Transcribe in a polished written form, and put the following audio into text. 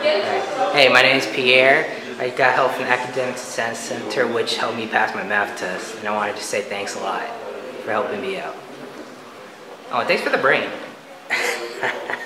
Right. Hey, my name is Pierre. I got help from the Academic Success Center, which helped me pass my math test, and I wanted to say thanks a lot for helping me out. Oh, thanks for the brain.